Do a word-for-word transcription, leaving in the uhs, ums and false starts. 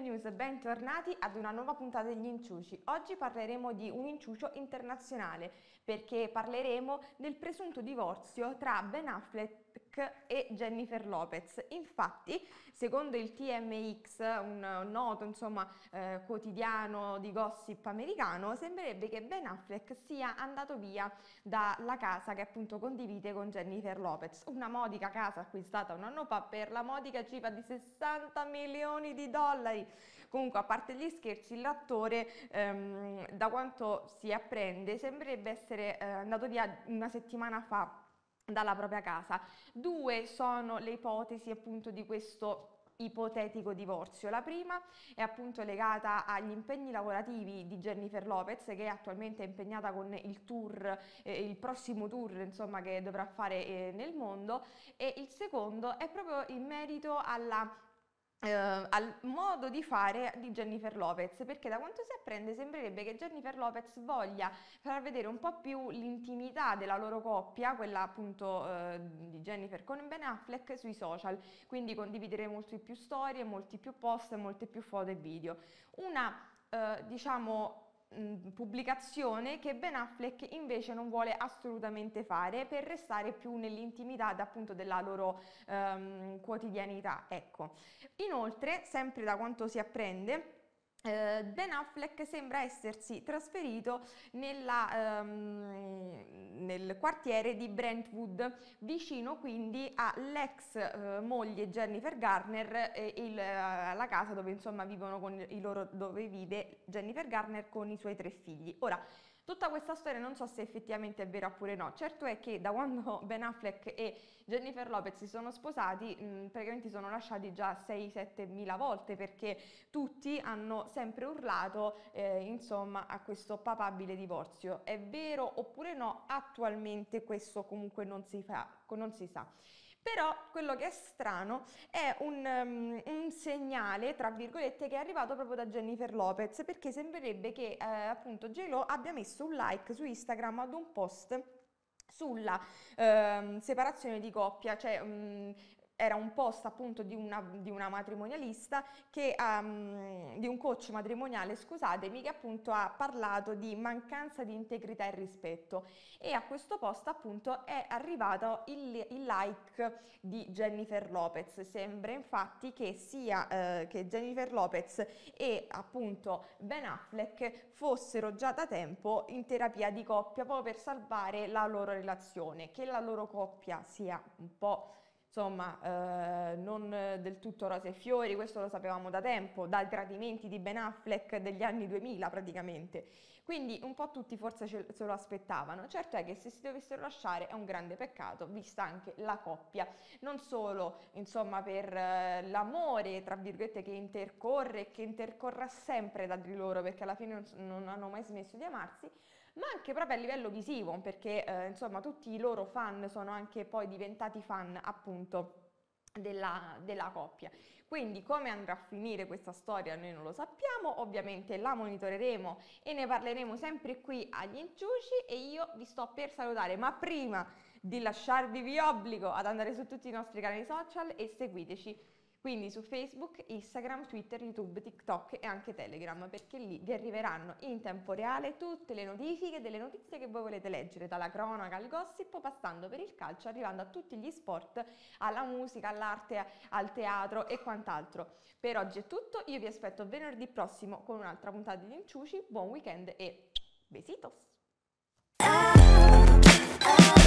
News, bentornati ad una nuova puntata degli inciuci. Oggi parleremo di un inciucio internazionale perché parleremo del presunto divorzio tra Ben Affleck e Jennifer Lopez. Infatti, secondo il T M X, un noto insomma eh, quotidiano di gossip americano, sembrerebbe che Ben Affleck sia andato via dalla casa che appunto condivide con Jennifer Lopez, una modica casa acquistata un anno fa per la modica cifra di sessanta milioni di dollari. Comunque, a parte gli scherzi, l'attore ehm, da quanto si apprende sembrerebbe essere eh, andato via una settimana fa dalla propria casa. Due sono le ipotesi appunto di questo ipotetico divorzio. La prima è appunto legata agli impegni lavorativi di Jennifer Lopez, che attualmente è impegnata con il tour, eh, il prossimo tour insomma che dovrà fare eh, nel mondo, e il secondo è proprio in merito alla Uh, al modo di fare di Jennifer Lopez, perché da quanto si apprende sembrerebbe che Jennifer Lopez voglia far vedere un po' più l'intimità della loro coppia, quella appunto uh, di Jennifer con Ben Affleck, sui social, quindi condividere molti più storie, molti più post, molte più foto e video. Una uh, diciamo pubblicazione che Ben Affleck invece non vuole assolutamente fare per restare più nell'intimità appunto della loro um, quotidianità, ecco. Inoltre, sempre da quanto si apprende, Uh, Ben Affleck sembra essersi trasferito nella, um, nel quartiere di Brentwood, vicino quindi all'ex uh, moglie Jennifer Garner e il, uh, la casa dove insomma vivono con i loro, dove vive Jennifer Garner con i suoi tre figli. Ora, tutta questa storia non so se effettivamente è vera oppure no. Certo è che da quando Ben Affleck e Jennifer Lopez si sono sposati, mh, praticamente sono lasciati già sei sette mila volte, perché tutti hanno sempre urlato eh, insomma a questo papabile divorzio. È vero oppure no? Attualmente questo comunque non si fa, non si sa. Però quello che è strano è un, um, un segnale, tra virgolette, che è arrivato proprio da Jennifer Lopez, perché sembrerebbe che eh, appunto J-Lo abbia messo un like su Instagram ad un post sulla um, separazione di coppia, cioè um, era un post appunto di una, di una matrimonialista, che, um, di un coach matrimoniale, scusatemi, che appunto ha parlato di mancanza di integrità e rispetto, e a questo post appunto è arrivato il, il like di Jennifer Lopez. Sembra infatti che sia eh, che Jennifer Lopez e appunto Ben Affleck fossero già da tempo in terapia di coppia proprio per salvare la loro relazione, che la loro coppia sia un po' insomma eh, non del tutto rose e fiori. Questo lo sapevamo da tempo, dai tradimenti di Ben Affleck degli anni duemila praticamente, quindi un po' tutti forse ce, se lo aspettavano. Certo è che se si dovessero lasciare è un grande peccato, vista anche la coppia, non solo insomma per eh, l'amore tra virgolette che intercorre e che intercorrerà sempre da di loro, perché alla fine non, non hanno mai smesso di amarsi, ma anche proprio a livello visivo, perché eh, insomma tutti i loro fan sono anche poi diventati fan appunto della, della coppia. Quindi come andrà a finire questa storia noi non lo sappiamo, ovviamente la monitoreremo e ne parleremo sempre qui agli inciuci, e io vi sto per salutare, ma prima di lasciarvi vi obbligo ad andare su tutti i nostri canali social e seguiteci. Quindi su Facebook, Instagram, Twitter, YouTube, TikTok e anche Telegram, perché lì vi arriveranno in tempo reale tutte le notifiche delle notizie che voi volete leggere, dalla cronaca al gossip, passando per il calcio, arrivando a tutti gli sport, alla musica, all'arte, al teatro e quant'altro. Per oggi è tutto, io vi aspetto venerdì prossimo con un'altra puntata di Inciuci. Buon weekend e besitos!